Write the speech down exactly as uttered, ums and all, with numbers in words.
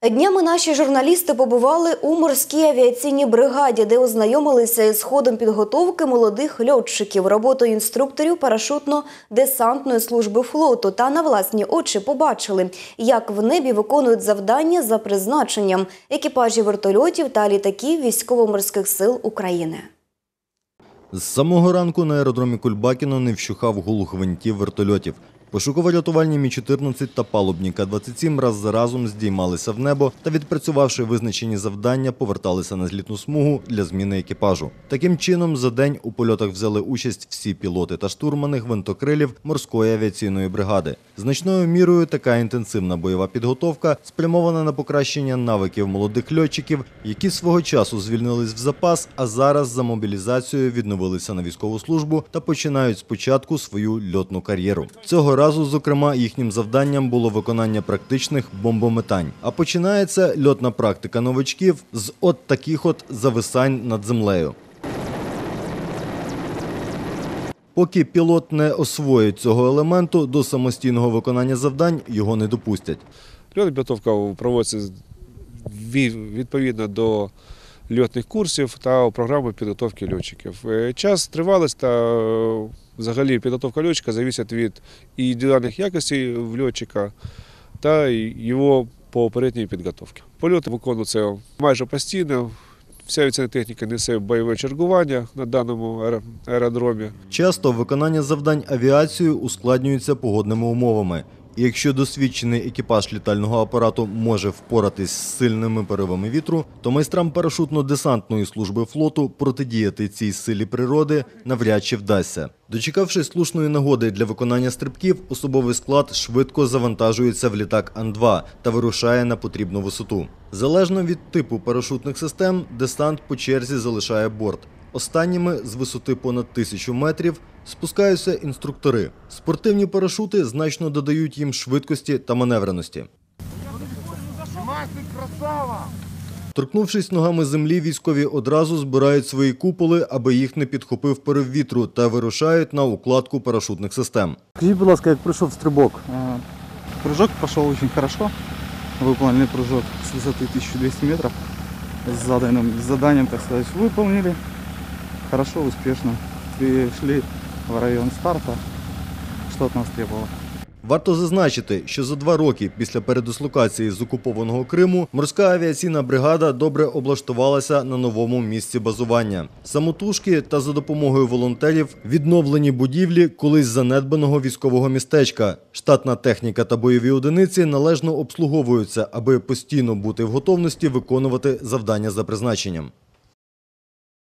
Днями наші журналісти побували у морській авіаційній бригаді, де ознайомилися із ходом підготовки молодих льотчиків, роботою інструкторів парашутно-десантної служби флоту та на власні очі побачили, як в небі виконують завдання за призначенням екіпажі вертольотів та літаків Військово-морських сил України. З самого ранку на аеродромі Кульбакіно не вщухав гул гвинтів вертольотів. Пошуково-рятувальні Мі чотирнадцять та палубні Ка двадцять сім раз за разом здіймалися в небо та, відпрацювавши визначені завдання, поверталися на злітну смугу для зміни екіпажу. Таким чином, за день у польотах взяли участь всі пілоти та штурмани гвинтокрилів морської авіаційної бригади. Значною мірою така інтенсивна бойова підготовка спрямована на покращення навиків молодих льотчиків, які свого часу звільнились в запас, а зараз за мобілізацією відновилися на військову службу та починають спочатку свою льотну кар'єру. Цього разу, зокрема, їхнім завданням було виконання практичних бомбометань. А починається льотна практика новачків з от таких от зависань над землею. Поки пілот не освоїть цього елементу, до самостійного виконання завдань його не допустять. Льотна підготовка проводиться відповідно до льотних курсів та програми підготовки льотчиків. Час, тривалість та взагалі підготовка льотчика залежить від індивідуальних якостей льотчика та його попередньої підготовки. Польоти виконуються майже постійно. Вся авіаційна техніка несе бойове чергування на даному аеродромі. Часто виконання завдань авіацією ускладнюється погодними умовами. І якщо досвідчений екіпаж літального апарату може впоратись з сильними поривами вітру, то майстрам парашутно-десантної служби флоту протидіяти цій силі природи навряд чи вдасться. Дочекавшись слушної нагоди для виконання стрибків, особовий склад швидко завантажується в літак Ан два та вирушає на потрібну висоту. Залежно від типу парашутних систем, десант по черзі залишає борт. Останніми з висоти понад тисячу метрів спускаються інструктори. Спортивні парашути значно додають їм швидкості та маневреності. Торкнувшись ногами землі, військові одразу збирають свої куполи, аби їх не підхопив порив вітру, та вирушають на укладку парашутних систем. Скажіть, будь ласка, як пройшов стрибок? Прыжок пішов дуже добре. Виконали прыжок з висоти тисяча двісті метрів. З заданням, з заданням, так сказати, виконали. Хорошо, успешно. Пришли в район старта, что от нас требовало. Варто зазначити, що за два роки після передислокації з окупованого Криму морська авіаційна бригада добре облаштувалася на новому місці базування. Самотужки та за допомогою волонтерів відновлені будівлі колись занедбаного військового містечка. Штатна техніка та бойові одиниці належно обслуговуються, аби постійно бути в готовності виконувати завдання за призначенням.